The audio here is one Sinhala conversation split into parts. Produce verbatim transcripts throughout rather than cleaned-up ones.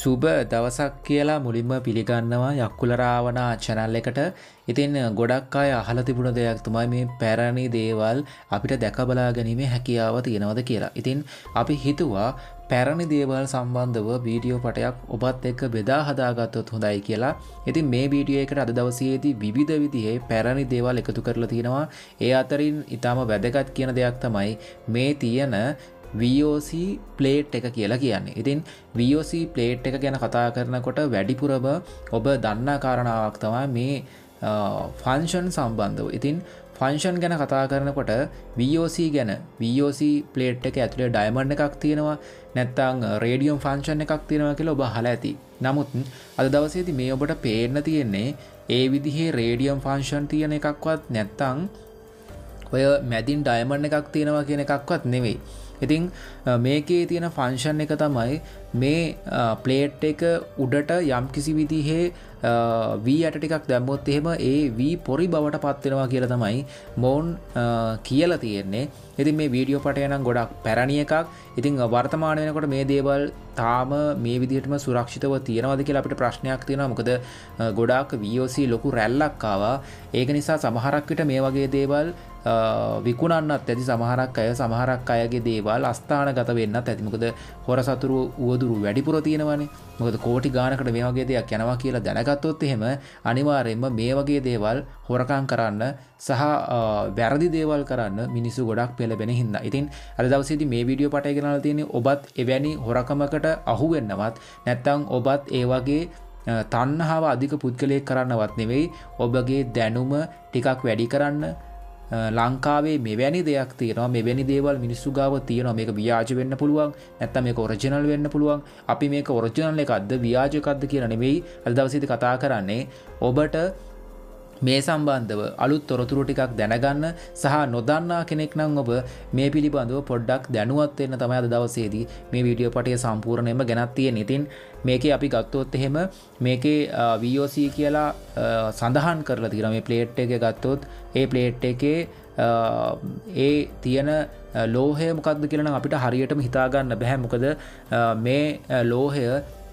සුබ දවසක් කියලා මුලින්ම පිළිගන්නවා යක්කුල රාවණා channel එකට. ඉතින් ගොඩක් අය අහලා තිබුණ දෙයක් තමයි මේ පැරණි දේවල් අපිට දැක බලා ගැනීමේ හැකියාව තියෙනවද කියලා. ඉතින් අපි හිතුවා පැරණි දේවල් සම්බන්ධව වීඩියෝ පටයක් ඔබත් එක්ක බෙදා හදාගත්තොත් හොඳයි කියලා. ඉතින් මේ වීඩියෝ එකට අද දවසේදී විවිධ විදිහේ පැරණි දේවල් එකතු කරලා තිනවා. ඒ අතරින් ඊටම වැදගත් කියන දෙයක් තමයි මේ තියෙන V O C plate එක කියලා කියන්නේ. ඉතින් V O C plate එක ගැන කතා කරනකොට වැඩිපුරම ඔබ දන්නා කාරණාවක් තමයි මේ ෆන්ක්ෂන් සම්බන්ධව. ඉතින් ෆන්ක්ෂන් ගැන කතා කරනකොට V O C ගැන V O C plate එක ඇතුලේ ඩයමන්ඩ් එකක් තියෙනවා, නැත්නම් රේඩියම් ෆන්ක්ෂන් එකක් තියෙනවා කියලා ඔබ අහලා ඇති. නමුත් අද දවසේදී මේ ඔබට පේන්න තියෙන්නේ ඒ විදිහේ රේඩියම් ෆන්ක්ෂන් තියෙන එකක්වත් නැත්නම් ඔය මැදින් ඩයමන්ඩ් එකක් තියෙනවා කියන එකක්වත් නෙවෙයි. ඉතින් මේකේ තියෙන ෆන්ක්ෂන් එක තමයි මේ ප්ලේට් එක උඩට යම් කිසි විදිහේ V ඇට ටිකක් දැම්මොත් එහෙම ඒ V පොරි බවට පත් වෙනවා කියලා තමයි මොවුන් කියලා තියෙන්නේ. ඉතින් මේ වීඩියෝ පටය නම් ගොඩක් පැරණි එකක්. ඉතින් වර්තමාන වෙනකොට මේ දේවල් තාම මේ විදිහටම සුරක්ෂිතව තියෙනවද කියලා අපිට ප්‍රශ්නයක් තියෙනවා. මොකද ගොඩාක් V O C ලොකු රැල්ලක් ආවා. ඒක නිසා සමහරක් විට මේ වගේ දේවල් විකුණන්නත් ඇති. සමහරක් අය සමහරක් අයගේ දේවල් අස්ථානගත වෙන්නත් ඇති. මොකද හොර සතුරු උවදුරු වැඩිපුර තියෙනවානේ. මොකද කෝටි ගානකට මේ වගේ දෙයක් යනවා කියලා දැනගත්තොත් එහෙම අනිවාර්යයෙන්ම මේ වගේ දේවල් හොරකම් කරන්න සහ වැරදි දේවල් කරන්න මිනිස්සු ගොඩක් පෙළඹෙන හින්දා. ඉතින් අද දවසේදී මේ වීඩියෝ පටය ගෙනල්ලා තියෙන්නේ ඔබත් එවැනි හොරකමකට අහු වෙන්නවත් නැත්නම් ඔබත් ඒ වගේ තණ්හාව අධික පුද්ගලයෙක් කරන්නවත් නෙවෙයි, ඔබගේ දැනුම ටිකක් වැඩි කරන්න. ලංකාවේ මෙවැනි දෙයක් තියෙනවා, මෙවැනි දේවල් මිනිස්සු ගාව තියෙනවා. මේක ව්‍යාජ වෙන්න පුළුවන්, නැත්නම් මේක ඔරිජිනල් වෙන්න පුළුවන්. අපි මේක ඔරිජිනල් එකක්ද ව්‍යාජ එකක්ද කියලා නෙවෙයි අද දවසේදී කතා කරන්නේ. ඔබට මේ සම්බන්ධව අලුත් තොරතුරු ටිකක් දැනගන්න සහ නොදන්නා කෙනෙක් නම් ඔබ මේ පිළිබඳව පොඩ්ඩක් දැනුවත් වෙන්න තමයි අද දවසේදී මේ වීඩියෝ පටය සම්පූර්ණයෙන්ම ගෙනත් තියෙන්නේ. ඉතින් මේකේ අපි ගත්තොත් එහෙම මේකේ V O C කියලා සඳහන් කරලා තියෙනවා. මේ ප්ලේට් එක ගත්තොත් ඒ ප්ලේට් එකේ ඒ තියෙන ලෝහය මොකක්ද කියලා නම් අපිට හරියටම හිතා ගන්න බෑ. මොකද මේ ලෝහය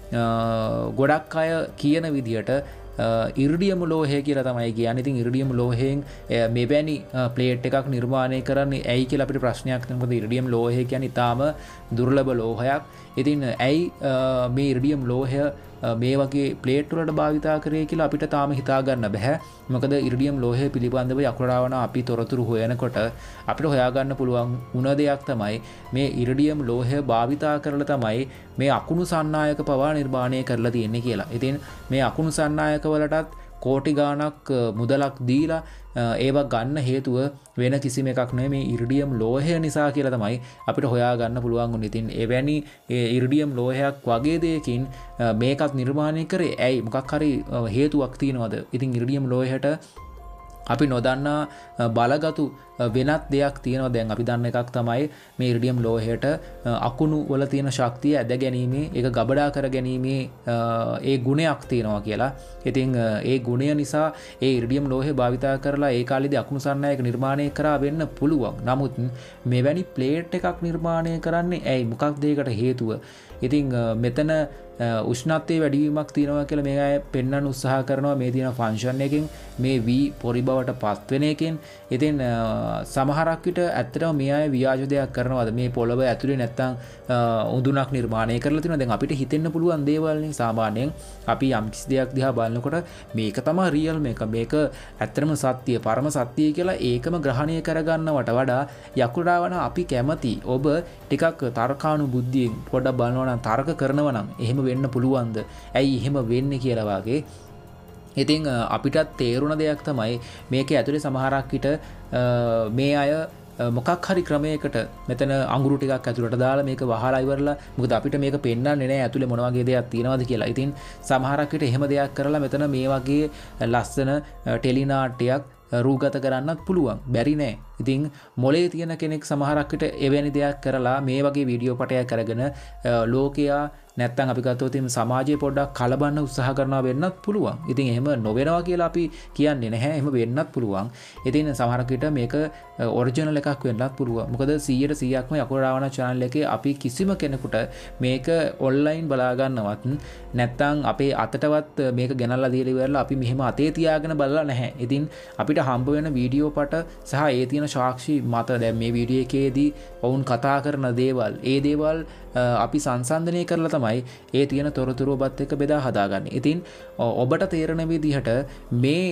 ගොඩක් අය කියන විදිහට ඉරිඩියම් ලෝහය කියලා තමයි කියන්නේ. ඉතින් ඉරිඩියම් ලෝහයෙන් මෙවැනි ප්ලේට් එකක් නිර්මාණය කරන්නේ ඇයි කියලා අපිට ප්‍රශ්නයක් තියෙනවා. මොකද ඉරිඩියම් ලෝහය කියන්නේ ඊටාම දුර්ලභ ලෝහයක්. ඉතින් ඇයි මේ ඉරිඩියම් ලෝහය මේ වගේ ප්ලේට් වලට භාවිතා කරේ කියලා අපිට තාම හිතා ගන්න බෑ. මොකද ඉරිඩියම් ලෝහය පිළිබඳව යකුල රාවණා අපි තොරතුරු හොයනකොට අපිට හොයාගන්න පුළුවන් වුණ දෙයක් තමයි මේ ඉරිඩියම් ලෝහය භාවිතා කරලා තමයි මේ අකුණු සන්නායක පවා නිර්මාණය කරලා තියෙන්නේ කියලා. ඉතින් මේ අකුණු සන්නායක වලටත් කෝටි ගාණක් මුදලක් දීලා ඒවා ගන්න හේතුව වෙන කිසිම එකක් නෙවෙයි මේ ඉරිඩියම් ලෝහය නිසා කියලා තමයි අපිට හොයාගන්න පුළුවන් වුනේ. ඉතින් එවැනි ඉරිඩියම් ලෝහයක් වගේ දෙයකින් මේකත් නිර්මාණය කරේ ඇයි? මොකක් හරි හේතුවක් තියෙනවද? ඉතින් ඉරිඩියම් ලෝහයට අපි නොදන්නා බලගතු වෙනත් දෙයක් තියෙනවා. දැන් අපි දන්න එකක් තමයි මේ ඉරිඩියම් ලෝහයට අකුණු වල තියෙන ශක්තිය ඇද ගැනීමේ, ඒක ගබඩා කර ගැනීමේ ඒ ගුණයක් තියෙනවා කියලා. ඉතින් ඒ ගුණය නිසා ඒ ඉරිඩියම් ලෝහය භාවිතා කරලා ඒ කාලේදී අකුණු සන්නායක නිර්මාණය කරා වෙන්න පුළුවන්. නමුත් මෙවැනි ප්ලේට් එකක් නිර්මාණය කරන්නේ ඇයි? මොකක්ද ඒකට හේතුව? ඉතින් මෙතන උෂ්ණත්වයේ වැඩිවීමක් තියෙනවා කියලා මේ අය පෙන්වන්න උත්සාහ කරනවා මේ තියෙන ෆන්ක්ෂන් එකෙන්, මේ V පොරි බවට පත් වෙන එකෙන්. ඉතින් සමහරක් විට ඇත්තටම මේ අය ව්‍යාජ දෙයක් කරනවාද මේ පොළව ඇතුලේ නැත්තම් උඳුනක් නිර්මාණය කරලා තියෙනවා. දැන් අපිට හිතෙන්න පුළුවන් දේවල් නේ. සාමාන්‍යයෙන් අපි යම් කිසි දෙයක් දිහා බලනකොට මේක තමයි රියල්, මේක මේක ඇත්තටම සත්‍ය, පරම සත්‍යය කියලා ඒකම ග්‍රහණය කරගන්නවට වඩා යකුල රාවණා අපි කැමති ඔබ ටිකක් තර්කානු බුද්ධියෙන් පොඩ්ඩක් බලනවා නම්, තර්ක කරනවා නම් එහෙම වෙන්න පුළුවන්ද? ඇයි එහෙම වෙන්නේ කියලා වාගේ. ඉතින් අපිටත් තේරුණ දෙයක් තමයි මේකේ ඇතුලේ සමහරක් විට මේ අය මොකක් හරි ක්‍රමයකට මෙතන අඟුරු ටිකක් ඇතුලට දාලා මේක වහලා ඉවරලා, මොකද අපිට මේක පෙන්වන්නේ නැහැ ඇතුලේ මොන වගේ දෙයක් තියෙනවද කියලා. ඉතින් සමහරක් විට එහෙම දෙයක් කරලා මෙතන මේ වගේ ලස්සන ටෙලි නාට්‍යයක් රූගත කරන්නත් පුළුවන්. බැරි නෑ. ඉතින් මොලේ තියෙන කෙනෙක් සමහරක් විට එවැනි දෙයක් කරලා මේ වගේ වීඩියෝ පටයක් අරගෙන ලෝකයා නැත්තම් අපි ගත්තොත් එimhe සමාජයේ පොඩ්ඩක් කලබන්න උත්සාහ කරනවා වෙන්නත් පුළුවන්. ඉතින් එහෙම නොවෙනවා කියලා අපි කියන්නේ නැහැ. එහෙම වෙන්නත් පුළුවන්. ඉතින් සමහර විට මේක ඔරිජිනල් එකක් වෙන්නත් පුළුවන්. මොකද සීයට සීයක්ම යකුල රාවණා channel එකේ අපි කිසිම කෙනෙකුට මේක ඔන්ලයින් බලා ගන්නවත් නැත්තම් අපේ අතටවත් මේක ගෙනල්ලා දීලා ඉවරලා අපි මෙහෙම අතේ තියාගෙන බලලා නැහැ. ඉතින් අපිට හම්බ වෙන වීඩියෝ පට සහ ඒ තියෙන සාක්ෂි මත දැන් මේ වීඩියෝ එකේදී වුන් කතා කරන දේවල් ඒ දේවල් අපි සංසන්දනය කරලා තමයි ඒ තියෙන තොරතුරු ඔබත් එක්ක බෙදා හදාගන්නේ. ඉතින් ඔබට තේරෙන විදිහට මේ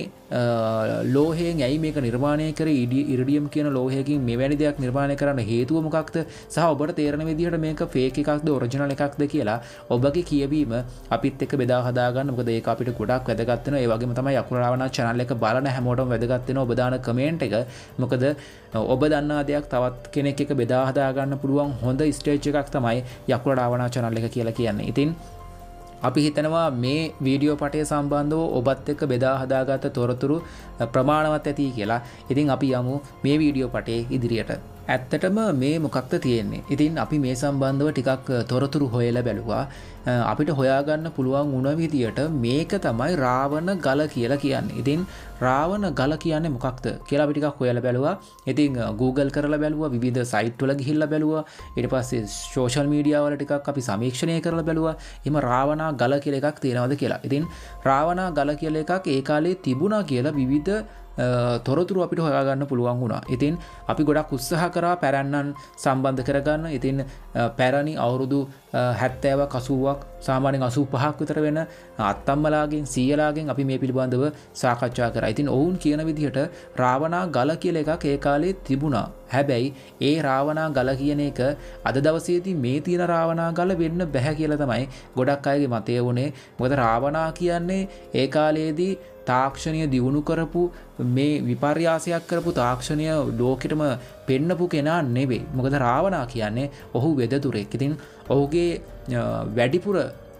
ලෝහයෙන් ඇයි මේක නිර්මාණය කරේ ඉරිඩියම් කියන ලෝහයකින් මෙවැනි දෙයක් නිර්මාණය කරන්න හේතුව මොකක්ද සහ ඔබට තේරෙන විදිහට මේක ෆේක් එකක්ද ඔරිජිනල් එකක්ද කියලා ඔබගේ කියවීම අපිත් එක්ක බෙදා හදාගන්න. මොකද ඒක අපිට ගොඩක් වැදගත් වෙනවා. ඒ වගේම තමයි යකුල රාවණා channel එක බලන හැමෝටම වැදගත් වෙනවා ඔබ දාන කමෙන්ට් එක. මොකද ඔබ දන්නා දෙයක් තවත් කෙනෙක් එක්ක බෙදා හදාගන්න පුළුවන් හොඳ ස්ටේජ් එකක් තමයි යකුල රාවණා channel එක කියලා කියන්නේ. ඉතින් අපි හිතනවා මේ වීඩියෝ පටය සම්බන්ධව ඔබත් එක්ක බෙදා හදාගත්ත තොරතුරු ප්‍රමාණවත් ඇති කියලා. ඉතින් අපි යමු මේ වීඩියෝ පටේ ඉදිරියට. ඇත්තටම මේ මොකක්ද තියෙන්නේ? ඉතින් අපි මේ සම්බන්ධව ටිකක් තොරතුරු හොයලා බැලුවා. අපිට හොයාගන්න පුළුවන් වුණ විදියට මේක තමයි රාවණ ගල කියලා කියන්නේ. ඉතින් රාවණ ගල කියන්නේ මොකක්ද කියලා අපි ටිකක් හොයලා බැලුවා. ඉතින් Google කරලා බැලුවා, විවිධ සයිට් වල ගිහිල්ලා බැලුවා. ඊට පස්සේ සෝෂල් මීඩියා වල ටිකක් අපි සමීක්ෂණය කරලා බැලුවා. එහෙම රාවණ ගල කියලා එකක් තියෙනවද කියලා. ඉතින් රාවණ ගල කියලා එකක් ඒ කාලේ තිබුණා කියලා විවිධ තොරතුරු අපිට හොයාගන්න පුළුවන් වුණා. ඉතින් අපි ගොඩක් උත්සාහ කරා පැරණන් සම්බන්ධ කරගන්න. ඉතින් පැරණි අවුරුදු හැත්තෑවක් අසූවක් සාමාන්‍යයෙන් අසූ පහක් විතර වෙන අත්තම්මලාගෙන් සීයලාගෙන් අපි මේ පිළිබඳව සාකච්ඡා කරා. ඉතින් ඔවුන් කියන විදිහට රාවණා ගල කියලා එකක් ඒ කාලේ තිබුණා. හැබැයි ඒ රාවණා ගල කියන එක අද දවසේදී මේ තියෙන රාවණා ගල වෙන්න බෑ කියලා තමයි ගොඩක් අයගේ මතය වුණේ. මොකද රාවණා කියන්නේ ඒ කාලේදී තාක්ෂණය දියුණු කරපු මේ විපර්යාසයක් කරපු තාක්ෂණය ලෝකෙටම පෙන්නපු කෙනා නෙවෙයි. මොකද රාවණා කියන්නේ ඔහු වෙදතුරෙක්. ඉතින් ඔහුගේ වැඩිපුර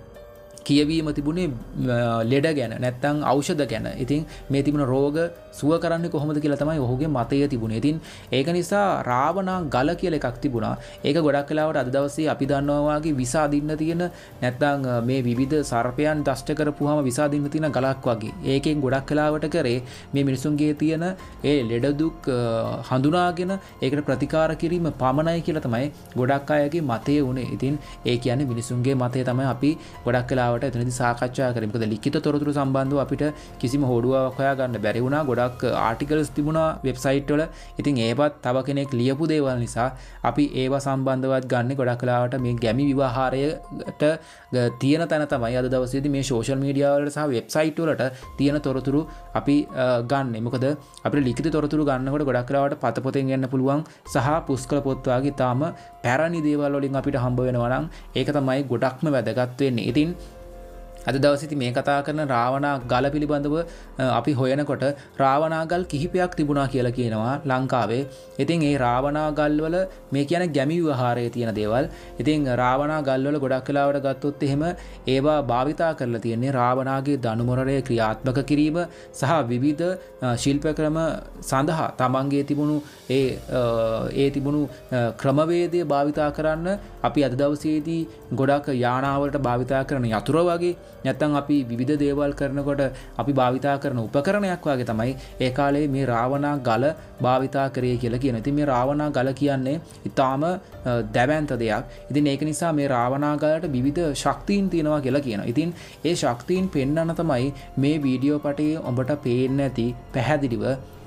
කියවීම තිබුණේ ලෙඩ ගැන නැත්තම් ඖෂධ ගැන. ඉතින් මේ තිබුණ රෝග සුව කරන්නේ කොහොමද කියලා තමයි ඔහුගේ මතය තිබුණේ. ඉතින් ඒක නිසා රාවණා ගල කියලා එකක් තිබුණා. ඒක ගොඩක් වෙලාවට අද දවසේ අපි දන්නවා වගේ විස අදින්න තියෙන නැත්තම් මේ විවිධ සර්පයන් දෂ්ට කරපුවාම විස අදින්න තියෙන ගලක් වගේ. ඒකෙන් ගොඩක් වෙලාවට කරේ මේ මිනිසුන්ගේ තියෙන ඒ ලෙඩ දුක් හඳුනාගෙන ඒකට ප්‍රතිකාර කිරීම පමණයි කියලා තමයි ගොඩක් අයගේ මතය වුණේ. ඉතින් ඒ කියන්නේ මිනිසුන්ගේ මතය තමයි අපි ගොඩක් වෙලාවට එතනදී සාකච්ඡා කරේ. මොකද ලිඛිත තොරතුරු සම්බන්ධව අපිට කිසිම හොඩුවාවක් හොයාගන්න බැරි වුණා. ගොඩක් ආටිකල්ස් තිබුණා වෙබ්සයිට් වල. ඉතින් ඒවත් තව කෙනෙක් ලියපු දේවල් නිසා අපි ඒවා සම්බන්ධවත් ගන්න ගොඩක් වෙලාවට මේ ගැමි විවාහාරයට තියෙන තැන තමයි අද දවසේදී මේ සෝෂල් මීඩියා වලට සහ වෙබ්සයිට් වලට තියෙන තොරතුරු අපි ගන්න. මොකද අපිට ලිඛිත තොරතුරු ගන්නකොට ගොඩක් වෙලාවට පත පොතෙන් ගන්න පුළුවන් සහ පුස්කල පොත් වගේ තාම පැරණි දේවල් වලින් අපිට හම්බ වෙනවා නම් ඒක තමයි ගොඩක්ම වැදගත් වෙන්නේ. ඉතින් අද දවසේදී මේ කතා කරන රාවණා ගල පිළිබඳව අපි හොයනකොට රාවණා ගල් කිහිපයක් තිබුණා කියලා කියනවා ලංකාවේ. ඉතින් ඒ රාවණා ගල් වල මේ කියන්නේ ගැමි විවහාරයේ තියෙන දේවල්. ඉතින් රාවණා ගල් වල ගොඩක් වෙලාවට ගත්තොත් එහෙම ඒවා භාවිතා කරලා තියෙන්නේ රාවණාගේ දනුමරණය ක්‍රියාත්මක කිරීම සහ විවිධ ශිල්ප ක්‍රම සඳහා තමන්ගේ තිබුණු ඒ ඒ තිබුණු ක්‍රමවේදය භාවිතා කරන්න අපි අද දවසේදී ගොඩක් යානාවලට භාවිතා කරන යතුර වගේ නැත්තම් අපි විවිධ දේවල් කරනකොට අපි භාවිතා කරන උපකරණයක් වගේ තමයි ඒ කාලේ මේ රාවණා ගල භාවිතා කරේ කියලා කියන. ඉතින් මේ රාවණා ගල කියන්නේ ඊටාම දැවැන්ත දෙයක්. ඉතින් ඒක නිසා මේ රාවණා ගලට විවිධ ශක්තියින් තියෙනවා කියලා කියනවා. ඉතින් ඒ ශක්තියින් පෙන්වන්න තමයි මේ වීඩියෝ පටේ ඔබට පේන්නේ නැති පැහැදිලිව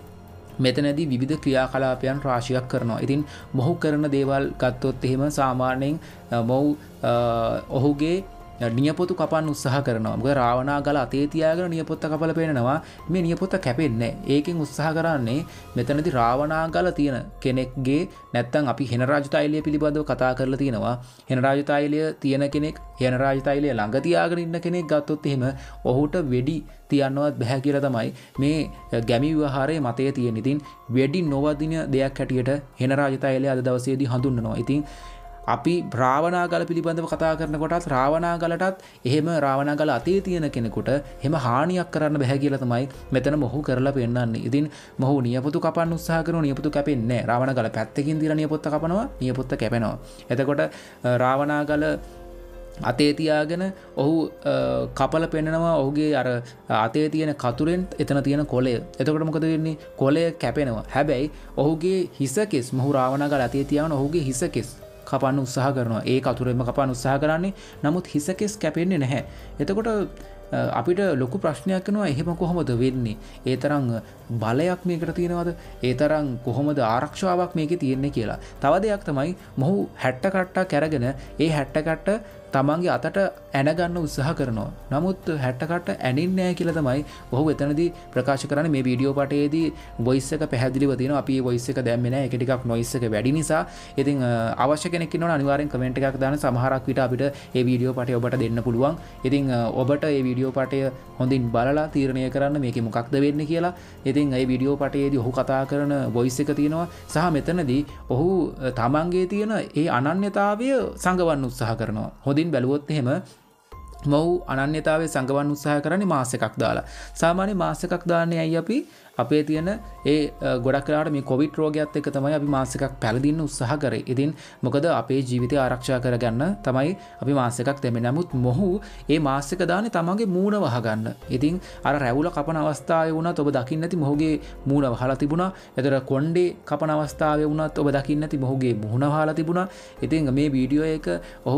මෙතනදී විවිධ ක්‍රියාකලාපයන් රාශියක් කරනවා. ඉතින් මොහු කරන දේවල් ගත්තොත් එහෙම සාමාන්‍යයෙන් මොහු ඔහුගේ නියපොතු කපන්න උත්සාහ කරනවා. මොකද රාවණා ගල අතේ තියාගෙන නියපොත්ත කපලා පේනනවා. මේ නියපොත්ත කැපෙන්නේ නැහැ. ඒකෙන් උත්සාහ කරන්නේ මෙතනදී රාවණා ගල තියෙන කෙනෙක්ගේ නැත්තම් අපි හෙනරාජ තෛලය පිළිබඳව කතා කරලා තියෙනවා. හෙනරාජ තෛලය තියෙන කෙනෙක් හෙනරාජ තෛලය ළඟ තියාගෙන ඉන්න කෙනෙක් ගත්තොත් එහෙම ඔහුට වෙඩි තියන්නවත් බෑ කියලා තමයි මේ ගැමි විවහාරයේ මතය තියෙන. ඉතින් වෙඩි නොවදින දෙයක් හැටියට හෙනරාජ තෛලය අද දවසේදී හඳුන්වනවා. ඉතින් අපි රාවණා ගල පිළිබඳව කතා කරනකොටත් රාවණා ගලටත් එහෙම රාවණා ගල අතේ තියෙන කෙනෙකුට එහෙම හානියක් කරන්න බෑ කියලා තමයි මෙතන මොහු කරලා පෙන්නන්නේ. ඉතින් මොහු නියපොතු කපන්න උත්සාහ කරනවා. නියපොතු කැපෙන්නේ නැහැ. රාවණා ගල පැත්තකින් තියලා නියපොත්ත කපනවා. නියපොත්ත කැපෙනවා. එතකොට රාවණා ගල අතේ තියාගෙන ඔහු කපල පෙන්නනවා ඔහුගේ අර අතේ තියෙන කතුරෙන් එතන තියෙන කොළය. එතකොට මොකද වෙන්නේ? කොළය කැපෙනවා. හැබැයි ඔහුගේ හිස කෙස් මොහු රාවණාගල අතේ තියාගෙන ඔහුගේ හිස කෙස් කපන්න උත්සාහ කරනවා. ඒ කතුරෙන්ම කපන්න උත්සාහ කරන්නේ. නමුත් හිස කෙස් කැපෙන්නේ නැහැ. එතකොට අපිට ලොකු ප්‍රශ්නයක් වෙනවා එහෙම කොහොමද වෙන්නේ? ඒ තරම් බලයක් මේකට තියෙනවද? ඒ තරම් කොහොමද ආරක්ෂාවක් මේකේ තියෙන්නේ කියලා. තව දෙයක් තමයි මොහු හැට්ට කට්ටක් අරගෙන ඒ හැට්ට කට්ට තමන්ගේ අතට ඇන ගන්න උත්සාහ කරනවා. නමුත් හැට්ට කට්ට ඇනින්නේ නැහැ කියලා තමයි ඔහු එතනදී ප්‍රකාශ කරන්නේ. මේ වීඩියෝ පාඩයේදී වොයිස් එක පැහැදිලිව තියෙනවා. අපි මේ වොයිස් එක දැම්මේ නැහැ. ඒක ටිකක් නොයිස් එක වැඩි නිසා. ඉතින් අවශ්‍ය කෙනෙක් ඉන්නවනම් අනිවාර්යෙන් කමෙන්ට් එකක් දාන්න. සමහරක් විට අපිට මේ වීඩියෝ පාඩය ඔබට දෙන්න පුළුවන්. ඉතින් ඔබට මේ වීඩියෝ පාඩය හොඳින් බලලා තීරණය කරන්න මේකේ මොකක්ද වෙන්නේ කියලා. ඉතින් මේ වීඩියෝ පාඩයේදී ඔහු කතා කරන වොයිස් එක තියෙනවා. සහ මෙතනදී ඔහු තමන්ගේ තියෙන ඒ අනන්‍යතාවය සංගවන්න උත්සාහ කරනවා. හොඳින් බැලුවොත් එහෙම මොහු අනන්‍යතාවයේ සංගවන්න උත්සාහ කරන්නේ මාස් එකක් දාලා. සාමාන්‍ය මාස් එකක් දාන්නේ ඇයි අපි? අපේ තියෙන ඒ ගොඩක් වෙලාවට මේ කොවිඩ් රෝගයත් එක්ක තමයි අපි මාස් එකක් පැළඳින්න උත්සාහ කරේ. ඉතින් මොකද අපේ ජීවිතය ආරක්ෂා කරගන්න තමයි අපි මාස් එකක් දෙන්නේ. නමුත් මොහු ඒ මාස් එක දාන්නේ තමන්ගේ මූණ වහගන්න. ඉතින් අර රැවුල කපන අවස්ථාවේ වුණත් ඔබ දකින්න ඇති මොහුගේ මූණ වහලා තිබුණා. ඒතර කොණ්ඩේ කපන අවස්ථාවේ වුණත් ඔබ දකින්න ඇති මොහුගේ මුහුණ වහලා තිබුණා. ඉතින් මේ වීඩියෝ එක ඔහු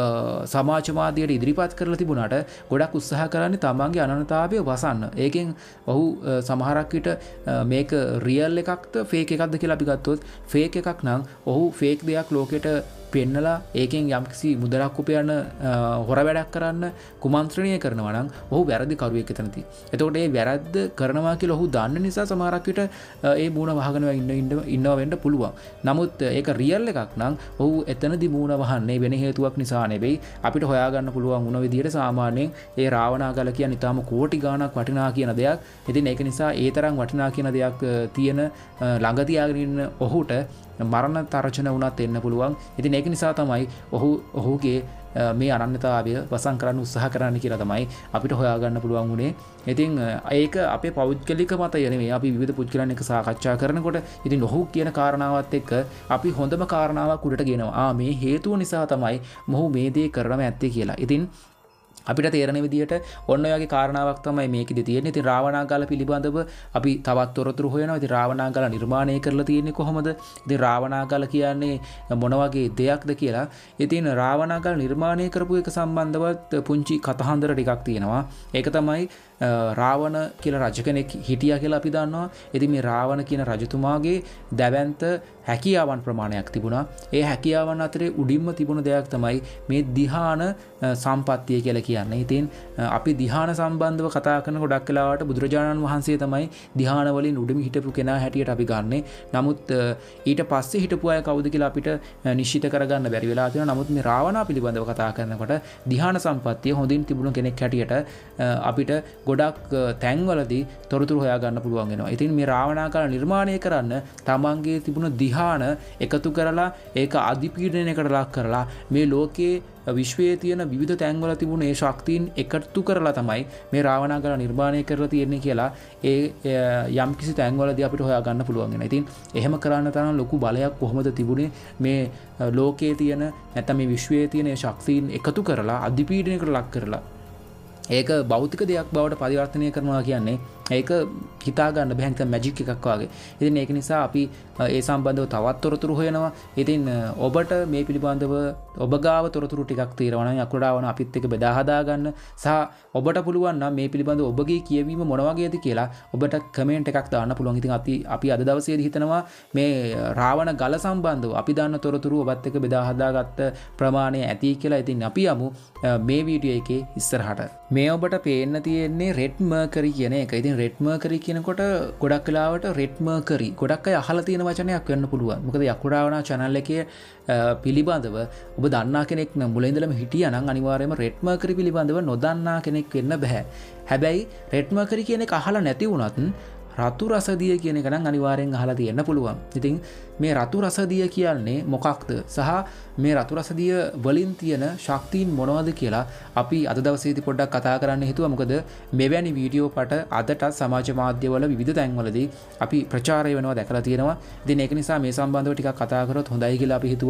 සමාජ මාධ්‍යයට ඉදිරිපත් කරලා තිබුණාට ගොඩක් උත්සාහ කරන්නේ තමන්ගේ අනන්‍යතාවය වසන්න. ඒකෙන් ඔහු සමහරක් මේක රියල් එකක්ද ෆේක් එකක්ද කියලා අපි ගත්තොත් ෆේක් එකක් නම් ඔහු ෆේක් දෙයක් ලෝකෙට පෙන්නලා ඒකෙන් යම්කිසි මුදලක් උපයන හොර වැඩක් කරන්න කුමන්ත්‍රණය කරනවා නම් ඔහු වැරදි කරුවෙක් එතනදී. එතකොට මේ වැරද්ද කරනවා කියලා ඔහු දන්න නිසා සමහරක් විට ඒ මූණ වහගෙන ඉන්න ඉන්නවා වෙන්න පුළුවන්. නමුත් ඒක රියල් එකක් නම් ඔහු එතනදී මූණ වහන්නේ වෙන හේතුවක් නිසා නෙවෙයි. අපිට හොයාගන්න පුළුවන් වුණ විදිහට සාමාන්‍යයෙන් ඒ රාවණාගල කියන්නේ ඊටාම කෝටි ගාණක් වටිනා කියන දෙයක්. ඉතින් ඒක නිසා ඒ තරම් වටිනා කියන දෙයක් තියෙන ළඟ තියාගෙන ඉන්න ඔහුට මරණ තරචන වුණත් එන්න පුළුවන්. ඉතින් ඒක නිසා තමයි ඔහු ඔහුගේ මේ අනන්‍යතාවය වසන් කරන්න උත්සාහ කරන්න කියලා තමයි අපිට හොයාගන්න පුළුවන් වුණේ. ඉතින් ඒක අපේ පෞද්ගලික මතය නෙමෙයි. අපි විවිධ පුද්ගලයන් එක්ක සාකච්ඡා කරනකොට ඉතින් ඔහු කියන කාරණාවත් එක්ක අපි හොඳම කාරණාවක් උඩට ගෙනවා. ආ මේ හේතුව නිසා තමයි මොහු මේ දේ කරනම ඇත්තේ කියලා. ඉතින් අපිට තේරෙන විදිහට ඔන්න ඔයගේ කාරණාවක් තමයි මේකෙදි තියෙන්නේ. ඉතින් රාවණාගල පිළිබඳව අපි තවත් තොරතුරු හොයනවා. ඉතින් රාවණාගල නිර්මාණය කරලා තියෙන්නේ කොහොමද? ඉතින් රාවණාගල කියන්නේ මොන වගේ දෙයක්ද කියලා. ඉතින් රාවණාගල නිර්මාණය කරපු එක සම්බන්ධවත් පුංචි කතහන්දර ටිකක් තියෙනවා. ඒක තමයි රාවණ කියලා රජ කෙනෙක් හිටියා කියලා අපි දන්නවා. ඉතින් මේ රාවණ කියන රජතුමාගේ දැවැන්ත හැකියාවන් ප්‍රමාණයක් තිබුණා. ඒ හැකියාවන් අතරේ උඩින්ම තිබුණ දෙයක් තමයි මේ ධ්‍යාන සම්පත්තිය කියලා කියන්නේ. ඉතින් අපි ධ්‍යාන සම්බන්ධව කතා කරන ගොඩක් වෙලාවට බුදුරජාණන් වහන්සේ තමයි ධ්‍යාන වලින් උඩින් හිටපු කෙනා හැටියට අපි ගන්නෙ. නමුත් ඊට පස්සේ හිටපු අය කවුද කියලා අපිට නිශ්චිත කරගන්න බැරි වෙලා තියෙනවා. නමුත් මේ රාවණා පිළිබඳව කතා කරනකොට ධ්‍යාන සම්පත්තිය හොඳින් තිබුණ කෙනෙක් හැටියට අපිට ගොඩක් තැන්වලදී තොරතුරු හොයාගන්න පුළුවන් වෙනවා. ඉතින් මේ රාවණාගල නිර්මාණය කරන්න තමන්ගේ තිබුණ ධ්‍යාන එකතු කරලා ඒක අධිපීඩනයකට ලක් කරලා මේ ලෝකයේ විශ්වයේ තියෙන විවිධ තැන්වල තිබුණ ඒ ශක්තියින් එකතු කරලා තමයි මේ රාවණාගල නිර්මාණය කරලා තියෙන්නේ කියලා ඒ යම්කිසි තැන්වලදී අපිට හොයාගන්න පුළුවන් වෙනවා. ඉතින් එහෙම කරන්න තරම් ලොකු බලයක් කොහොමද තිබුණේ මේ ලෝකයේ තියෙන නැත්නම් මේ විශ්වයේ තියෙන ඒ ශක්තියින් එකතු කරලා අධිපීඩනයකට ලක් කරලා ඒක භෞතික දෙයක් බවට පරිවර්තනය කරනවා කියන්නේ ඒක හිතා ගන්න බැහැ නිකන් මැජික් එකක් වගේ. ඉතින් ඒක නිසා අපි ඒ සම්බන්ධව තවත් තොරතුරු හොයනවා. ඉතින් ඔබට මේ පිළිබඳව ඔබ ගාව තොරතුරු ටිකක් තියෙනවා නම් අකුරාවන අපිත් එක්ක බෙදා හදා ගන්න සහ ඔබට පුළුවන් නම් මේ පිළිබඳව ඔබගේ කියවීම මොන වගේද කියලා ඔබට කමෙන්ට් එකක් දාන්න පුළුවන්. ඉතින් අපි අපි අද දවසේදී හිතනවා මේ රාවණ ගල සම්බන්ධව අපි දාන්න තොරතුරු ඔබත් එක්ක බෙදා හදාගත්ත ප්‍රමාණය ඇති කියලා. ඉතින් අපි යමු මේ වීඩියෝ එකේ ඉස්සරහට. මේ ඔබට පේන්න තියෙන්නේ රෙඩ් මර්කරි කියන එක. ඉතින් රෙඩ් මර්කරි කියනකොට ගොඩක් වෙලාවට රෙඩ් මර්කරි ගොඩක් අය අහලා තියෙන වචනයක් වෙන්න පුළුවන්. මොකද යකුරාවනා channel එකේ පිළිබඳව ඔබ දන්නා කෙනෙක් නම් මුලින් ඉඳලම හිටියා නම් අනිවාර්යයෙන්ම රෙඩ් මර්කරි පිළිබඳව නොදන්නා කෙනෙක් වෙන්න බෑ. හැබැයි රෙඩ් මර්කරි කියන එක අහලා නැති වුණත් රතු රසදිය කියන එක නම් අනිවාර්යෙන් අහලා තියෙන්න පුළුවන්. ඉතින් මේ රතු රසදිය කියන්නේ මොකක්ද සහ මේ රතු රසදිය වලින් තියෙන ශක්තියින් මොනවද කියලා අපි අද දවසේදී පොඩ්ඩක් කතා කරන්න හිතුවා. මොකද මෙවැනි වීඩියෝ පට අදටත් සමාජ මාධ්‍යවල විවිධ තැන්වලදී අපි ප්‍රචාරය වෙනවා දැකලා තියෙනවා. ඉතින් ඒක නිසා මේ සම්බන්ධව ටිකක් කතා කරොත් හොඳයි කියලා අපි හිතුවා.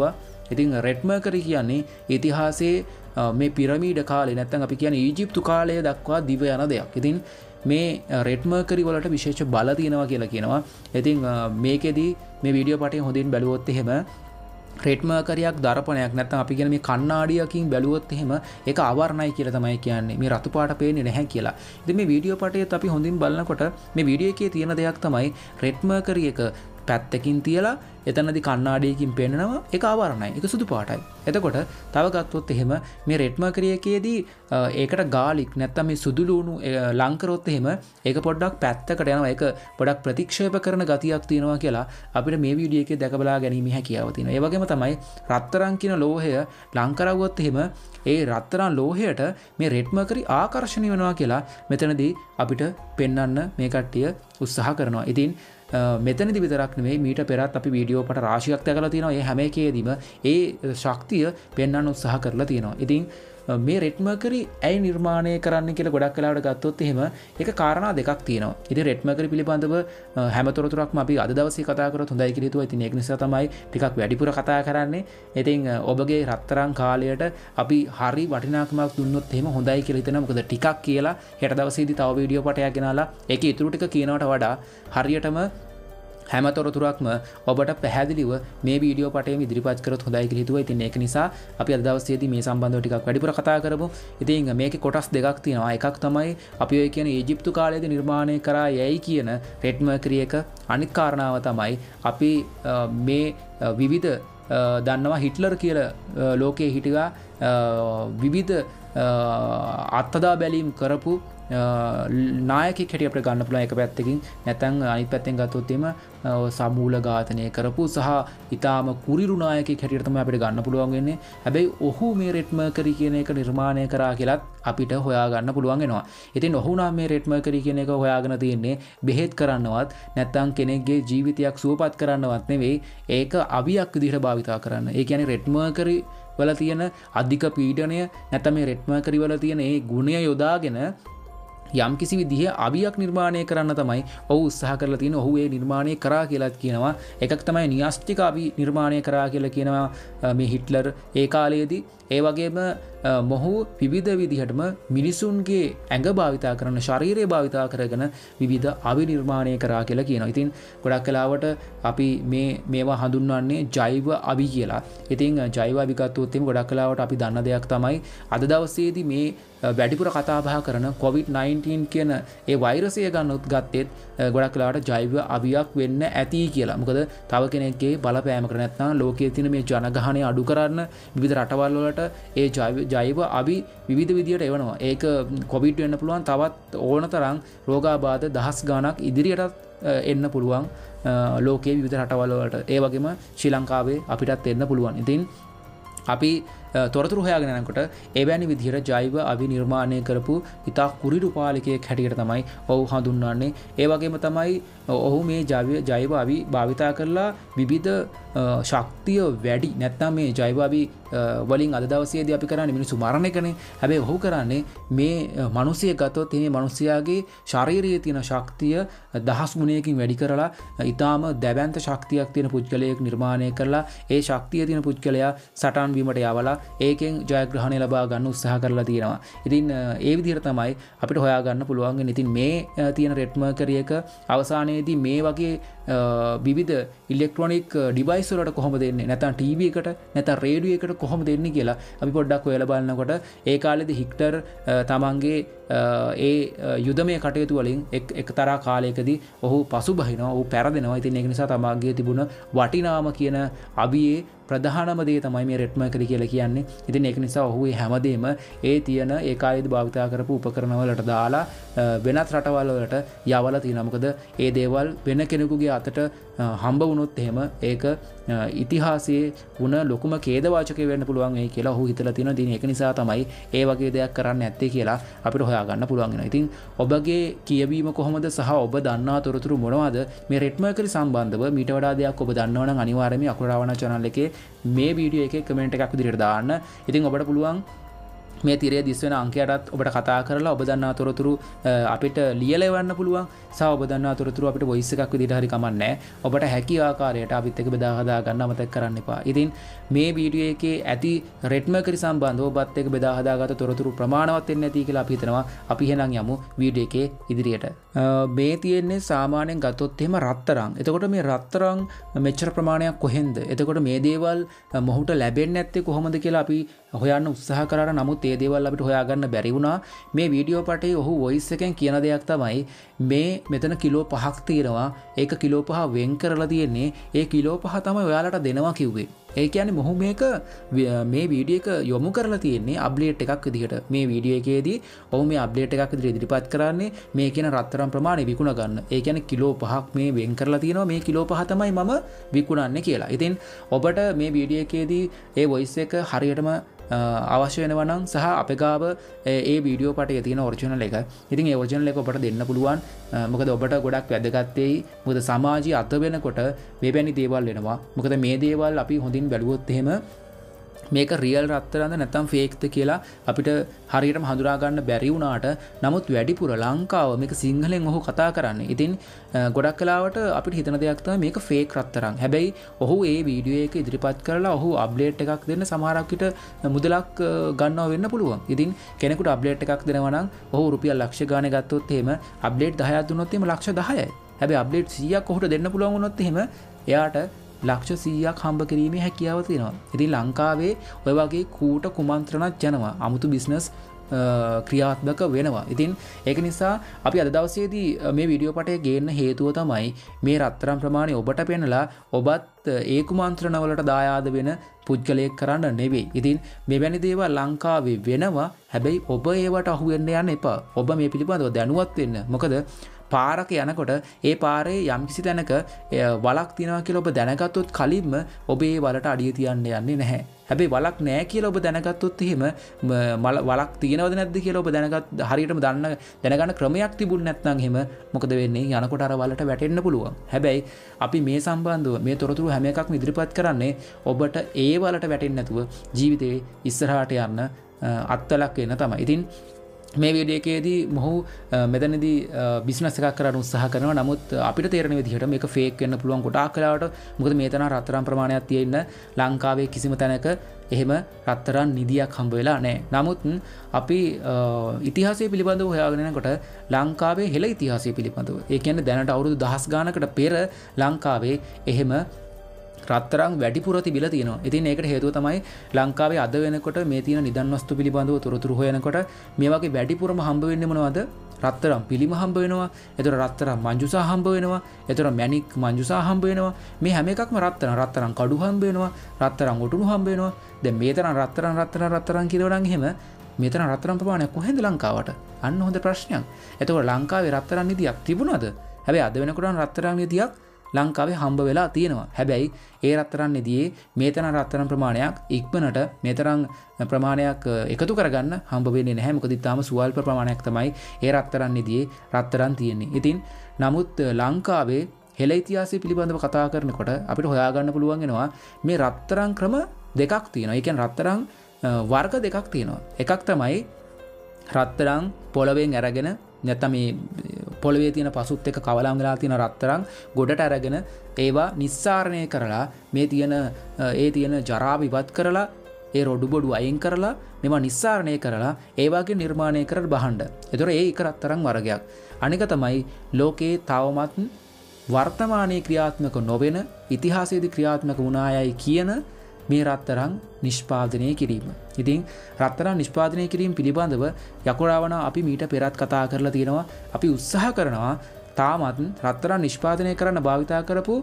ඉතින් රෙඩ් මර්කරි කියන්නේ ඉතිහාසයේ මේ පිරමීඩ කාලේ නැත්නම් අපි කියන්නේ ඊජිප්තු කාලය දක්වා දිව යන දෙයක්. ඉතින් මේ රෙඩ් මර්කරි වලට විශේෂ බල තියෙනවා කියලා කියනවා. ඉතින් මේකෙදි මේ වීඩියෝ පාඩේ හොඳින් බැලුවොත් එහෙම රෙඩ් මර්කරියක් දර්පණයක් නැත්නම් අපි කියන මේ කණ්ණාඩියකින් බැලුවොත් එහෙම ඒක ආවරණයි කියලා තමයි කියන්නේ. මේ රතු පාට පේන්නේ නැහැ කියලා. ඉතින් මේ වීඩියෝ පාඩේත් අපි හොඳින් බලනකොට මේ වීඩියෝ එකේ තියෙන දෙයක් තමයි රෙඩ් මර්කරි එක පැත්තකින් තියලා එතනදී කණ්ණාඩියකින් පෙන්නනවා ඒක ආවරණයි. ඒක සුදු පාටයි. එතකොට තව ගත්තොත් එහෙම මේ රෙඩ් මර්කරි එකේදී ඒකට ගාලික් නැත්නම් මේ සුදු ලුණු ලං කරොත් එහෙම ඒක පොඩ්ඩක් පැත්තකට යනවා. ඒක පොඩ්ඩක් ප්‍රතික්ෂේප කරන ගතියක් තියෙනවා කියලා අපිට මේ වීඩියෝ එකේ දැක බලා ගැනීම හැකියාව තියෙනවා. ඒ වගේම තමයි රත්තරන් කියන ලෝහය ලං කරවුවොත් එහෙම ඒ රත්තරන් ලෝහයට මේ රෙඩ් මර්කරි ආකර්ෂණීය වෙනවා කියලා මෙතනදී අපිට පෙන්වන්න මේ කට්ටිය උත්සාහ කරනවා. ඉතින් මෙතනදි විතරක් නෙවෙයි මීට පෙරත් අපි වීඩියෝ පට රාශියක් දැකලා තියෙනවා. ඒ හැම එකේදීම ඒ ශක්තිය පෙන්වන්න උත්සාහ කරලා තියෙනවා. ඉතින් මේ රෙඩ් මර්කරි ඇයි නිර්මාණය කරන්න කියලා ගොඩක් වෙලාවට ගත්තොත් එහෙම ඒක කාරණා දෙකක් තියෙනවා. ඉතින් රෙඩ් මර්කරි පිළිබඳව හැමතොරතුරක්ම අපි අද දවසේ කතා කරොත් හොඳයි කියලා හිතුවා. ඉතින් ඒක නිසා තමයි ටිකක් වැඩිපුර කතා කරන්නේ. ඉතින් ඔබගේ රත්තරන් කාලයට අපි හරි වටිනාකමක් දුන්නොත් එහෙම හොඳයි කියලා හිතනවා. මොකද ටිකක් කියලා හෙට දවසේදී තව වීඩියෝ පටයක් ගෙනාලා ඒකේ ඉතුරු ටික කියනවට වඩා හරියටම හැමතොරතුරක්ම ඔබට පැහැදිලිව මේ වීඩියෝ පටයේම ඉදිරිපත් කරොත් හොඳයි කියලා හිතුවා. ඉතින් ඒක නිසා අපි අද දවසේදී මේ සම්බන්ධව ටිකක් වැඩිපුර කතා කරමු. ඉතින් මේකේ කොටස් දෙකක් තියෙනවා. එකක් තමයි අපි ඔය කියන ඊජිප්තු කාලයේදී නිර්මාණය කරා යයි කියන රෙඩ් මර්කරි එක. අනිත් කාරණාව තමයි අපි මේ විවිධ දන්නවා හිට්ලර් කියලා ලෝකයේ හිටියා විවිධ අත්දා බැලීම් කරපු නායකයෙක් හැටියට අපිට ගන්න පුළුවන් එක පැත්තකින්. නැත්නම් අනිත් පැත්තෙන් ගත්තොත් එimhe සමූල ඝාතනය කරපු සහ ඊටාම කුරිරු නායකයෙක් හැටියට තමයි අපිට ගන්න පුළුවන් වෙන්නේ. හැබැයි ඔහු මේ රෙඩ් මර්කරි කියන එක නිර්මාණය කරා කියලාත් අපිට හොයා ගන්න පුළුවන් වෙනවා. ඉතින් ඔහු නම් මේ රෙඩ් මර්කරි කියන එක හොයාගෙන තියෙන්නේ බෙහෙත් කරන්නවත් නැත්නම් කෙනෙක්ගේ ජීවිතයක් සුවපත් කරන්නවත් නෙවෙයි. ඒක අවියක් විදිහට භාවිතා කරන්න. ඒ කියන්නේ රෙඩ් මර්කරි වල තියෙන අධික පීඩනය නැත්නම් මේ රෙඩ් මර්කරි වල තියෙන ඒ ගුණය යොදාගෙන යම් කිසි විදිහේ අවියක් නිර්මාණය කරන්න තමයි ඔහු උත්සාහ කරලා තියෙන්නේ. ඔහු ඒ නිර්මාණය කරා කියලාත් කියනවා. එකක් තමයි න්‍යෂ්ටික අවි නිර්මාණය කරා කියලා කියනවා මේ හිට්ලර් ඒ කාලයේදී. ඒ වගේම මොහු විවිධ විදිහටම මිනිසුන්ගේ ඇඟ භාවිතා කරන ශරීරය භාවිතා කරගෙන විවිධ අවි නිර්මාණය කරා කියලා කියනවා. ඉතින් ගොඩක් වෙලාවට අපි මේ මේවා හඳුන්වන්නේ ජෛව අවි කියලා. ඉතින් ජෛව අවි ගත්තොත් එimhe ගොඩක් වෙලාවට අපි දන්න දෙයක් තමයි අද දවසේදී මේ වැඩිපුර කතා බහ කරන කොවිඩ් නයින්ටීන් කියන ඒ වෛරසය ගන්නොත් ගත්තෙත් ගොඩක් වෙලාවට ජෛව අවියක් වෙන්න ඇති කියලා. මොකද තව කෙනෙක්ගේ බලපෑමකට නැත්නම් ලෝකයේ තියෙන මේ ජනගහනය අඩු කරන්න විවිධ රටවල් වලට ඒ ජෛව අවි විවිධ විදියට එවනවා. ඒක කොවිඩ් වෙන්න පුළුවන්. තවත් ඕනතරම් රෝගාබාධ දහස් ගණනක් ඉදිරියටත් එන්න පුළුවන් ලෝකයේ විවිධ රටවල් වලට. ඒ වගේම ශ්‍රී ලංකාවේ අපිටත් එන්න පුළුවන්. ඉතින් අපි තොරතුරු හොයාගෙන යනකොට එවැනි විදිහට ජෛව අවි නිර්මාණය කරපු ඉතා කුරිරු පාලකයෙක් හැටියට තමයි ඔහු හඳුන්වන්නේ. ඒ වගේම තමයි ඔහු මේ ජෛව අවි භාවිතා කරලා විවිධ ශක්තිය වැඩි නැත්නම් මේ ජෛව අවි වලින් අද දවසේදී අපි කරන්නේ මිනිස්සු මරණ එකනේ. හැබැයි ඔහු කරන්නේ මේ මිනිසියෙක් ගත්තොත් මේ මිනිසයාගේ ශාරීරියේ තියෙන ශක්තිය දහස් ගුණයකින් වැඩි කරලා ඊටාම දැවැන්ත ශක්තියක් තියෙන පුද්ගලයෙක් නිර්මාණය කරලා ඒ ශක්තිය තියෙන පුද්ගලයා සටන් වීමට යවලා ඒකෙන් ජයග්‍රහණය ලබා ගන්න උත්සාහ කරලා තියෙනවා. ඉතින් ඒ විදිහට තමයි අපිට හොයා ගන්න පුළුවන් වෙන්නේ. ඉතින් මේ තියෙන රෙඩ් මර්කරි එක අවසානයේදී මේ වගේ විවිධ ඉලෙක්ට්‍රොනික ඩිවයිස් වලට කොහොමද දෙන්නේ නැත්නම් ටීවී එකට නැත්නම් රේඩියෝ එකට කොහොමද දෙන්නේ කියලා අපි පොඩ්ඩක් හොයලා බලනකොට ඒ කාලේදී හිට්ලර් තමන්ගේ ඒ යුදමය කටයුතු වලින් එක්තරා කාලයකදී ඔහු පසුබහිනවා. ඔහු පෙරදෙනවා. ඉතින් ඒක නිසා තමන්ගේ තිබුණ වටිනාම කියන අභියේ ප්‍රධානම දේ තමයි මේ රෙඩ් මර්කරි කියලා කියන්නේ. ඉතින් ඒක නිසා ඔහු මේ හැමදේම ඒ තියෙන ඒ කාලේදී භාවිතා කරපු උපකරණ වලට දාලා වෙනත් රටවල් වලට යවලා තියෙනවා. මොකද ඒ දේවල් වෙන කෙනෙකුගේ අතට හම්බ වුණොත් එහෙම ඒක ඉතිහාසයේ වුණ ලොකුම ඛේදවාචකයක් වෙන්න පුළුවන් වෙයි කියලා ඔහු හිතලා තියෙනවා. ඉතින් ඒක නිසා තමයි ඒ වගේ දෙයක් කරන්න නැත්තේ කියලා අපිට හොයා ගන්න පුළුවන් වෙනවා. ඉතින් ඔබගේ කියවීම කොහොමද සහ ඔබ දන්නා තොරතුරු මොනවද මේ රෙඩ් මර්කරි සම්බන්ධව මීට වඩා දෙයක් ඔබ දන්නව නම් අනිවාර්යයෙන්ම අකුරාවනා channel එකේ මේ වීඩියෝ එකේ කමෙන්ට් එකක් විදිහට දාන්න. ඉතින් ඔබට පුළුවන් මේ තිරේ දිස් වෙන අංකයටත් ඔබට කතා කරලා ඔබ දන්නා තොරතුරු අපිට ලියලා එවන්න පුළුවන්. සහ ඔබ දන්නා තොරතුරු අපිට වොයිස් එකක් විදිහට හරි කමන්නේ. ඔබට හැකි ආකාරයට අපිත් එක්ක බෙදා හදා ගන්න අමතක කරන්න එපා. ඉතින් මේ වීඩියෝ එකේ ඇති රෙඩ් මර්කරි සම්බන්ධව ඔබත් එක්ක බෙදා හදාගත තොරතුරු ප්‍රමාණවත් වෙන්නේ නැති කියලා අපි හිතනවා. අපි එහෙනම් යමු වීඩියෝ එකේ ඉදිරියට. මේ තියෙන්නේ සාමාන්‍යයෙන් ගත්තොත් එහෙම රත්තරන්. එතකොට මේ රත්තරන් මෙච්චර ප්‍රමාණයක් කොහෙන්ද? එතකොට මේ දේවල් මොහුට ලැබෙන්නේ නැත්තේ කොහොමද කියලා අපි හොයන්න උත්සාහ කරා. නමුත් ඒ දේවල් අපිට හොයාගන්න බැරි වුණා. මේ වීඩියෝ පටේ ඔහු වොයිස් එකෙන් කියන දෙයක් තමයි මේ මෙතන කිලෝ පහක් තියෙනවා. ඒක කිලෝ පහ වෙන් කරලා තියෙන්නේ. ඒ කිලෝ පහ තමයි ඔයාලට දෙනවා කිව්වේ. ඒ කියන්නේ මොහු මේක මේ වීඩියෝ එක යොමු කරලා තියෙන්නේ අප්ඩේට් එකක් විදිහට. මේ වීඩියෝ එකේදී ඔහු මේ අප්ඩේට් එකක් විදිහට ඉදිරිපත් කරන්නේ මේ කියන රත්තරන් ප්‍රමාණය විකුණ ගන්න. ඒ කියන්නේ කිලෝ පහක් මේ වෙන් කරලා තියෙනවා. මේ කිලෝ පහ තමයි මම විකුණන්නේ කියලා. ඉතින් ඔබට මේ වීඩියෝ එකේදී ඒ වොයිස් එක හරියටම අවශ්‍ය වෙනවා නම් සහ අපේ ගාව ඒ වීඩියෝ පටේ තියෙන ඔරිජිනල් එක. ඉතින් ඒ ඔරිජිනල් එක ඔබට දෙන්න පුළුවන්. මොකද ඔබට ගොඩක් වැදගත් වෙයි. මොකද සමාජයේ අත වෙනකොට මෙවැනි දේවල් වෙනවා. මොකද මේ දේවල් අපි හොඳින් බැලුවොත් එහෙම මේක රියල් රත්තරන්ද නැත්නම් ෆේක්ද කියලා අපිට හරියටම හඳුනා ගන්න බැරි වුණාට නමුත් වැඩිපුර ලංකාව මේක සිංහලෙන් ඔහු කතා කරන්නේ. ඉතින් ගොඩක් කලාවට අපිට හිතන දෙයක් තමයි මේක ෆේක් රත්තරන්. හැබැයි ඔහු ඒ වීඩියෝ එක ඉදිරිපත් කරලා ඔහු අප්ඩේට් එකක් දෙන්න සමහරක් විට මුදලක් ගන්නවා වෙන්න පුළුවන්. ඉතින් කෙනෙකුට අප්ඩේට් එකක් දෙනවා නම් ඔහු රුපියල් ලක්ෂ ගාණක් ගත්තොත් එහෙම අප්ඩේට් දහයක් දුන්නොත් එහෙම ලක්ෂ දහයයි. හැබැයි අප්ඩේට් සීයක් ඔහුට දෙන්න පුළුවන් වුණොත් එහෙම එයාට ලක්ෂ සීයක් හම්බ කිරීමේ හැකියාව තියෙනවා. ඉතින් ලංකාවේ ඔය වගේ කූට කුමන්ත්‍රණක් යනවා. අමුතු බිස්නස් ක්‍රියාත්මක වෙනවා. ඉතින් ඒක නිසා අපි අද දවසේදී මේ වීඩියෝ පටේ ගේන්න හේතුව තමයි මේ රත්තරන් ප්‍රමාණය ඔබට පෙන්නලා ඔබත් ඒ කුමන්ත්‍රණ වලට දායාද වෙන පුද්ගලයෙක් කරන්න නෙවෙයි. ඉතින් මෙවැනි දේවල් ලංකාවේ වෙනවා. හැබැයි ඔබ ඒවට අහු වෙන්න යන්න එපා. ඔබ මේ පිළිබඳව දැනුවත් වෙන්න. මොකද පාරක යනකොට ඒ පාරේ යම්කිසි තැනක වලක් තියෙනවා කියලා ඔබ දැනගත්තොත් කලින්ම ඔබ ඒ වලට අඩිය තියන්න යන්නේ නැහැ. හැබැයි වලක් නැහැ කියලා ඔබ දැනගත්තොත් එහෙම වලක් තියෙනවද නැද්ද කියලා ඔබ දැනගත් හරියටම දන්න දැනගන්න ක්‍රමයක් තිබුණ නැත්නම් එහෙම මොකද වෙන්නේ? යනකොට අර වලට වැටෙන්න පුළුවන්. හැබැයි අපි මේ සම්බන්ධව මේ තොරතුරු හැම එකක්ම ඉදිරිපත් කරන්නේ ඔබට ඒ වලට වැටෙන්නේ නැතුව ජීවිතේ ඉස්සරහට යන්න අත්වලක් වෙන්න තමයි. ඉතින් මේ වීඩියෝ එකේදී මොහු මෙතනදී බිස්නස් එකක් කරන්න උත්සාහ කරනවා. නමුත් අපිට තේරෙන විදිහට මේක ෆේක් වෙන්න පුළුවන් ගොඩාක් වෙලාවට. මොකද මේ තරම් රත්තරන් ප්‍රමාණයක් තියෙන ලංකාවේ කිසිම තැනක එහෙම රත්තරන් නිදියක් හම්බ වෙලා නැහැ. නමුත් අපි ඉතිහාසය පිළිබඳව හොයාගෙන යනකොට ලංකාවේ හෙළ ඉතිහාසය පිළිබඳව ඒ කියන්නේ දැනට අවුරුදු දහස් ගානකට පෙර ලංකාවේ එහෙම රත්තරන් වැඩිපුර තිබිලා තියෙනවා. ඉතින් ඒකට හේතුව තමයි ලංකාවේ අද වෙනකොට මේ තියෙන නිදන් වස්තු පිළිබඳව තොරතුරු හොයනකොට මේ වගේ වැඩිපුරම හම්බ වෙන්නේ මොනවද? රත්තරන් පිළිම හම්බ වෙනවා. ඒතර රත්තරන් මංජුසා හම්බ වෙනවා. ඒතර මැණික් මංජුසා හම්බ වෙනවා. මේ හැම එකක්ම රත්තරන් රත්තරන් කඩු හම්බ වෙනවා. රත්තරන් ඔටුනු හම්බ වෙනවා. දැන් මේ තරම් රත්තරන් රත්තරන් රත්තරන් කියනවා නම් එහෙම මේ තරම් රත්තරන් ප්‍රමාණය කොහෙන්ද ලංකාවට? අන්න හොඳ ප්‍රශ්නයක්. ඒතකොට ලංකාවේ රත්තරන් නිදියක් තිබුණාද? හැබැයි අද වෙනකොට රත්තරන් නිදියක් ලංකාවේ හම්බ වෙලා තියෙනවා. හැබැයි ඒ රත්තරන් නිදියේ මේ තරම් රත්තරන් ප්‍රමාණයක් ඉක්මනට මේ තරම් ප්‍රමාණයක් එකතු කරගන්න හම්බ වෙන්නේ නැහැ. මොකද ඊටාම සුවල්ප ප්‍රමාණයක් තමයි ඒ රත්තරන් නිදියේ රත්තරන් තියෙන්නේ. ඉතින් නමුත් ලංකාවේ හෙළ ඉතිහාසය පිළිබඳව කතා කරනකොට අපිට හොයාගන්න පුළුවන් වෙනවා මේ රත්තරන් ක්‍රම දෙකක් තියෙනවා. ඒ කියන්නේ රත්තරන් වර්ග දෙකක් තියෙනවා. එකක් තමයි රත්තරන් පොළවෙන් අරගෙන නැත්නම් මේ පොළවේ තියෙන පසුත් එක කවලම් වෙලා තියෙන රත්තරන් ගොඩට අරගෙන ඒවා නිස්සාරණය කරලා මේ තියෙන ඒ තියෙන ජරාව ඉවත් කරලා ඒ රොඩු බොඩු අයින් කරලා මේවා නිස්සාරණය කරලා ඒ වගේ නිර්මාණය කරලා බහන්න. ඒතොර ඒ එක රත්තරන් වර්ගයක්. අනික තමයි ලෝකේ තවමත් වර්තමානයේ ක්‍රියාත්මක නොවන ඉතිහාසයේදී ක්‍රියාත්මක වුණායයි කියන මේ රත්තරන් නිෂ්පාදනය කිරීම. ඉතින් රත්තරන් නිෂ්පාදනය කිරීම පිළිබඳව යකෝරාවන අපි මීට පෙරත් කතා කරලා තියෙනවා. අපි උත්සාහ කරනවා තාමත් රත්තරන් නිෂ්පාදනය කරන්න භාවිතා කරපු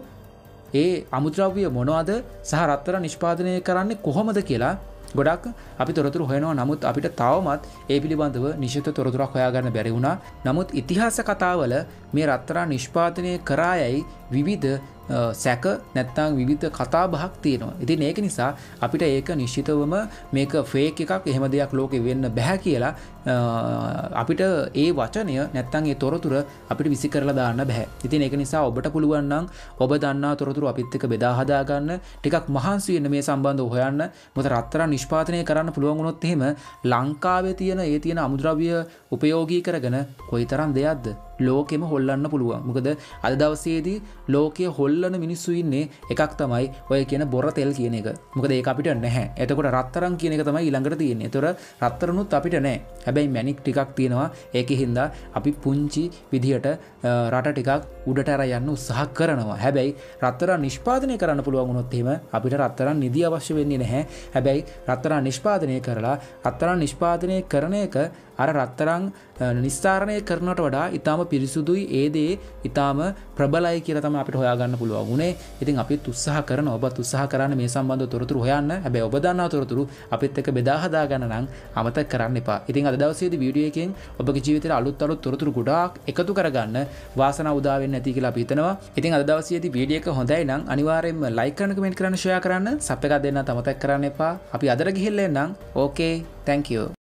ඒ අමුද්‍රව්‍ය මොනවද සහ රත්තරන් නිෂ්පාදනය කරන්නේ කොහොමද කියලා ගොඩක් අපි තොරතුරු හොයනවා. නමුත් අපිට තවමත් ඒ පිළිබඳව නිශ්චිත තොරතුරක් හොයාගන්න බැරි වුණා. නමුත් ඉතිහාස කතාවල මේ රත්තරන් නිෂ්පාදනය කරායයි විවිධ සැක නැත්නම් විවිධ කතා බහක් තියෙනවා. ඉතින් ඒක නිසා අපිට ඒක නිශ්චිතවම මේක ෆේක් එකක් එහෙම දෙයක් ලෝකේ වෙන්න බෑ කියලා අපිට ඒ වචනය නැත්තම් ඒ තොරතුර අපිට විසි කරලා දාන්න බෑ. ඉතින් ඒක නිසා ඔබට පුළුවන් නම් ඔබ දන්නා තොරතුරු අපිත් එක්ක බෙදා හදා ගන්න, ටිකක් මහන්සි වෙන්න මේ සම්බන්ධව හොයන්න. මොකද රත්තරන් නිෂ්පාදනය කරන්න පුළුවන් වුණොත් එහෙම ලංකාවේ තියෙන ඒ තියෙන අමුද්‍රව්‍ය උපයෝගී කරගෙන කොයිතරම් දෙයක්ද ලෝකෙම හොල්ලන්න පුළුවන්. මොකද අද දවසේදී ලෝකයේ හොල්ලන මිනිස්සු ඉන්නේ එකක් තමයි ඔය කියන බොර තෙල් කියන එක. මොකද ඒක අපිට නැහැ. එතකොට රත්තරන් කියන එක තමයි ඊළඟට තියෙන්නේ. ඒතර රත්තරනුත් අපිට නැහැ. හැබැයි මැණික් ටිකක් තියෙනවා. ඒකේ හින්දා අපි පුංචි විදියට රට ටිකක් උඩට අර යන්න උත්සාහ කරනවා. හැබැයි රත්තරන් නිෂ්පාදනය කරන්න පුළුවන් වුණොත් එහෙම අපිට රත්තරන් නිදි අවශ්‍ය වෙන්නේ නැහැ. හැබැයි රත්තරන් නිෂ්පාදනය කරලා රත්තරන් නිෂ්පාදනය කරන එක අර රත්තරන් නිස්තාරණය කරනට වඩා ඊටාම පිරිසුදුයි. ඒ දේ ඊටාම ප්‍රබලයි කියලා තමයි අපිට හොයාගන්න පුළුවන් උනේ. ඉතින් අපිත් උත්සාහ කරනවා. ඔබත් උත්සාහ කරන්න මේ සම්බන්ධව තොරතුරු හොයන්න. හැබැයි ඔබ දන්නා තොරතුරු අපිත් එක්ක බෙදා හදා ගන්න නම් අමතක කරන්න එපා. ඉතින් අද දවසේදී වීඩියෝ එකෙන් ඔබගේ ජීවිතේට අලුත් අලුත් තොරතුරු ගොඩාක් එකතු කරගන්න වාසනාව උදා වෙන්නේ නැති කියලා අපි හිතනවා. ඉතින් අද දවසේදී වීඩියෝ එක හොඳයි නම් අනිවාර්යයෙන්ම ලයික් කරන්න, කමෙන්ට් කරන්න, ෂෙයා කරන්න, සබ් එකක් දෙන්න අමතක කරන්න එපා. අපි අදට ගිහිල්ලා එන්නම්. ඕකේ, thank you.